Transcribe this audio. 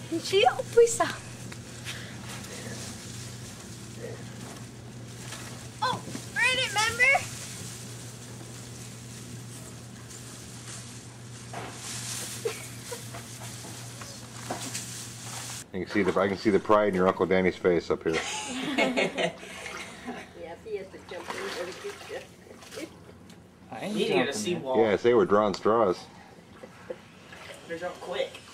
She always Oh, read it, remember? I can see the pride in your Uncle Danny's face up here. Yeah, he has to jump in there to get you. I ain't You need a jumping seawall. Yes, they were drawing straws. They're up quick.